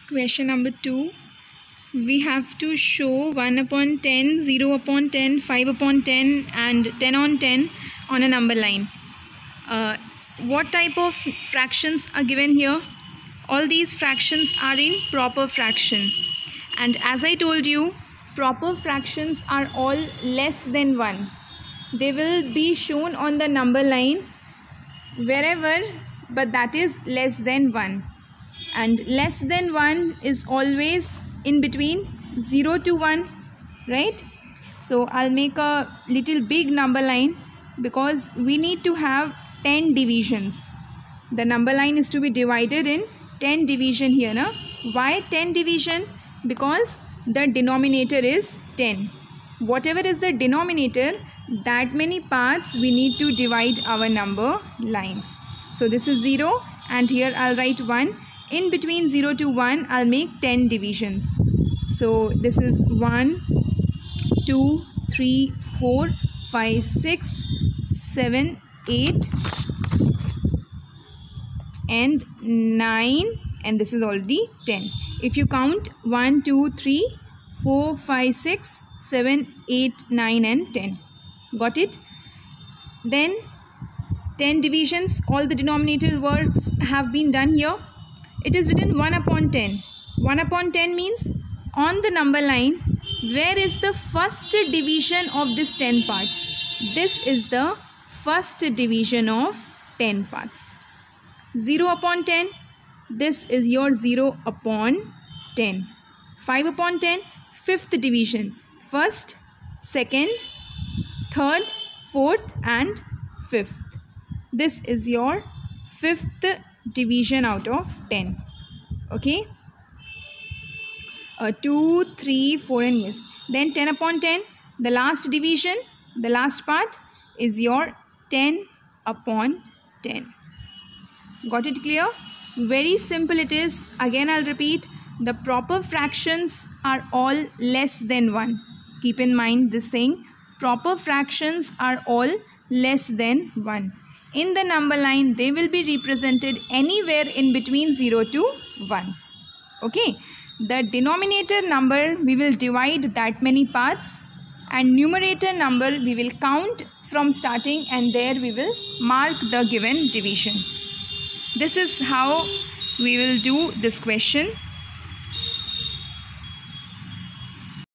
Question number 2. We have to show 1 upon 10, 0 upon 10, 5 upon 10 and 10 on 10 on a number line. What type of fractions are given here? All these fractions are in proper fraction. And as I told you, proper fractions are all less than 1. They will be shown on the number line wherever, but that is less than 1. And less than 1 is always in between 0 to 1, right? So I'll make a little big number line because we need to have 10 divisions. The number line is to be divided in 10 division here. Na? Why 10 division? Because the denominator is 10. Whatever is the denominator, that many parts we need to divide our number line. So this is 0 and here I'll write 1. In between 0 to 1, I'll make 10 divisions. So this is 1, 2, 3, 4, 5, 6, 7, 8 and 9, and this is already 10. If you count 1, 2, 3, 4, 5, 6, 7, 8, 9 and 10. Got it? Then 10 divisions, all the denominator works have been done here. It is written 1 upon 10. 1 upon 10 means on the number line, where is the first division of this 10 parts? This is the first division of 10 parts. 0 upon 10, this is your 0 upon 10. 5 upon 10, fifth division. First, second, third, fourth and fifth. This is your fifth division out of 10. Okay, 2, 3, 4 and yes. Then 10 upon 10, the last division, the last part is your 10 upon 10. Got it clear? Very simple it is. Again I'll repeat, the proper fractions are all less than 1. Keep in mind this thing. Proper fractions are all less than 1. In the number line, they will be represented anywhere in between 0 to 1. Okay. The denominator number, we will divide that many parts, and numerator number, we will count from starting, and there we will mark the given division. This is how we will do this question.